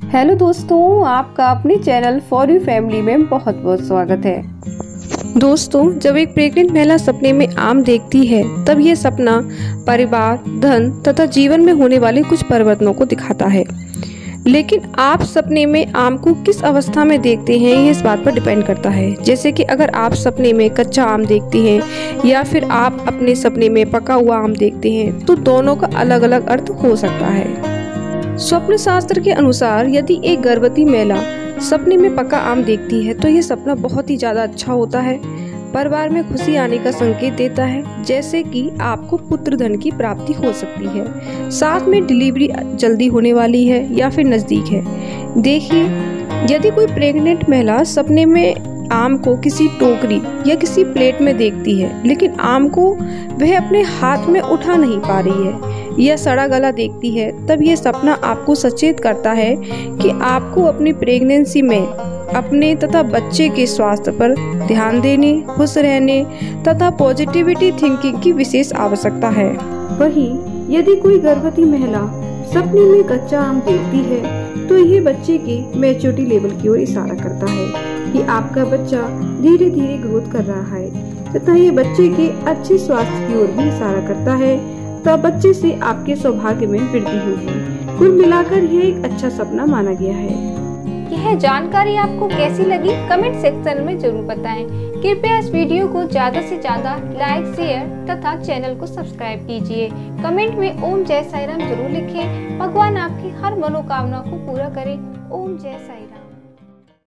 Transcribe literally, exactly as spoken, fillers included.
Hello दोस्तों, आपका अपने चैनल फॉर यू फैमिली में बहुत बहुत स्वागत है। दोस्तों, जब एक प्रेग्नेंट महिला सपने में आम देखती है तब यह सपना परिवार, धन तथा जीवन में होने वाले कुछ परिवर्तनों को दिखाता है। लेकिन आप सपने में आम को किस अवस्था में देखते हैं ये इस बात पर डिपेंड करता है। जैसे कि अगर आप सपने में कच्चा आम देखते हैं या फिर आप अपने सपने में पका हुआ आम देखते हैं तो दोनों का अलग अलग अर्थ हो सकता है। स्वप्न शास्त्र के अनुसार यदि एक गर्भवती महिला सपने में पका आम देखती है तो यह सपना बहुत ही ज्यादा अच्छा होता है, परिवार में खुशी आने का संकेत देता है, जैसे कि आपको पुत्र धन की प्राप्ति हो सकती है, साथ में डिलीवरी जल्दी होने वाली है या फिर नजदीक है। देखिए, यदि कोई प्रेग्नेंट महिला सपने में आम को किसी टोकरी या किसी प्लेट में देखती है लेकिन आम को वह अपने हाथ में उठा नहीं पा रही है या सड़ा गला देखती है, तब यह सपना आपको सचेत करता है कि आपको अपनी प्रेगनेंसी में अपने तथा बच्चे के स्वास्थ्य पर ध्यान देने, खुश रहने तथा पॉजिटिविटी थिंकिंग की विशेष आवश्यकता है। वहीं यदि कोई गर्भवती महिला सपने में कच्चा आम देखती है तो यह बच्चे के मैच्योरिटी लेवल की ओर इशारा करता है कि आपका बच्चा धीरे धीरे ग्रोथ कर रहा है तथा ये बच्चे के अच्छे स्वास्थ्य की ओर भी इशारा करता है, तब बच्चे से आपके सौभाग्य में वृद्धि होगी। कुल मिलाकर यह एक अच्छा सपना माना गया है। यह जानकारी आपको कैसी लगी कमेंट सेक्शन में जरूर बताएं। कृपया इस वीडियो को ज्यादा से ज्यादा लाइक, शेयर तथा चैनल को सब्सक्राइब कीजिए। कमेंट में ओम जय साईं राम जरूर लिखें। भगवान आपकी हर मनोकामना को पूरा करे। ओम जय साईं राम।